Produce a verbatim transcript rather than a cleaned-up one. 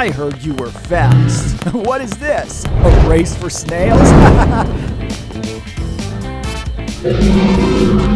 I heard you were fast. What is this? A race for snails?